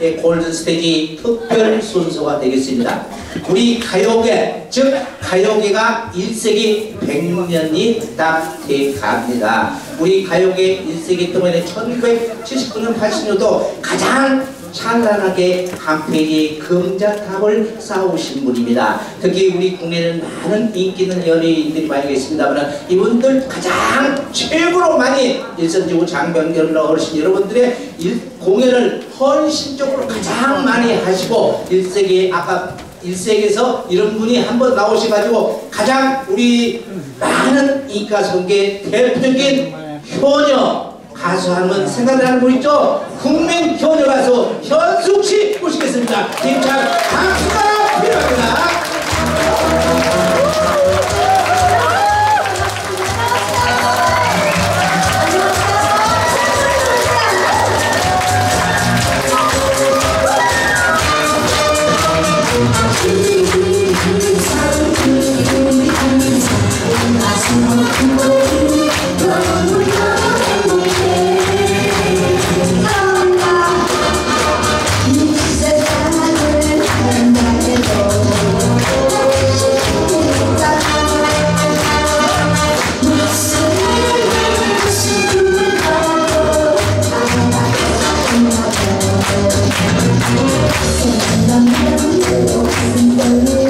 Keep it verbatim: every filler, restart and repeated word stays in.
골든 스테이지 특별 순서가 되겠습니다. 우리 가요계, 즉 가요계가 일 세기 백 년이 딱 돼갑니다. 우리 가요계 일 세기 동안에 천구백칠십구 년 팔십 년도 가장 찬란하게 한 페이지 금자탑을 쌓으신 분입니다. 특히 우리 국내에는 많은 인기 있는 연예인들이 많이 계십니다만 이분들 가장 최고로 많이 일선지구 장병렬 어르신 여러분들의 일, 공연을 헌신적으로 가장 많이 하시고 일 세기 아까 일 세기에서 이런 분이 한번 나오셔가지고 가장 우리 많은 인가성계 대표적인 효녀 가수하면 생각나는 분 있죠? 국민 효녀 가수 현숙씨 모시겠습니다. 힘찬 박수가 필요합니다. Thank you.